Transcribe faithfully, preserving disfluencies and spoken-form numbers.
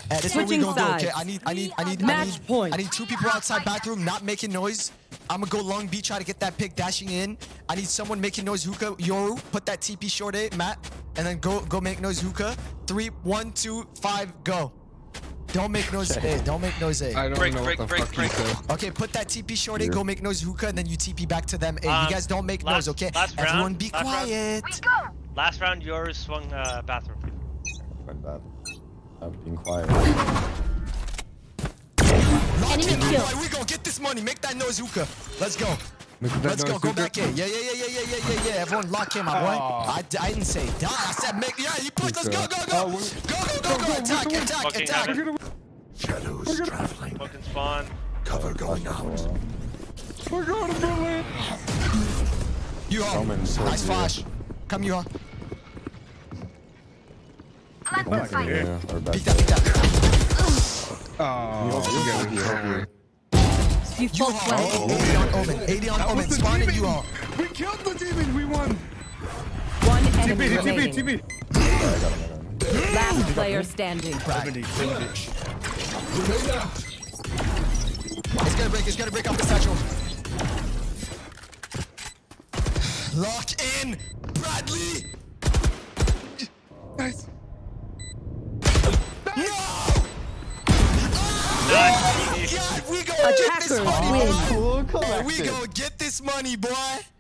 Uh, this is what we Switching gonna do, okay? sides. I need, I need, I need, I Match need, point. I need two people outside bathroom, not making noise. I'm gonna go long B, try to get that pick, dashing in. I need someone making noise, hookah. Yoru, put that T P short A, Matt, and then go, go make noise, hookah. Three, one, two, five, go. Don't make noise A. Don't make noise A. I don't break, know break, what the break, fuck break. you said. Okay, put that T P short A, Yeah. go make noise, hookah, and then you T P back to them A. Um, you guys don't make last- noise, okay? last Everyone round, be last round. quiet. Last round, yours swung uh, bathroom. Like that. I'm being quiet. Lock Enemy in, kill. boy. We gonna get this money. Make that noise, hookah. Let's go. Look at that Let's go. noise, Go hookah. back in. Yeah, yeah, yeah, yeah, yeah, yeah, yeah, yeah. Everyone lock in, my boy. Oh. I, I didn't say die. I said make. Yeah, he pushed. Let's go, go, go. Oh, Go, we- go, go, go. Attack, attack, Fucking attack. heaven. Shadows traveling. Fucking spawn. Cover going out. I got a bullet. You all. Roman, so Nice good. flash. Come, you all. Yeah, or back Peek that, peek that. Oh, you got it. You You full all. flank. eighty on Omen. eighty on That Omen. was the Spawn in demon. you all. We killed the demon. We won. One T enemy P, T P, remaining. T P. Last player standing. It's gonna break. It's gonna break off the satchel. Lock in, Bradley. Nice. No! Nice. God, we gonna get this Attackers money, win. boy. We gonna get this money, boy.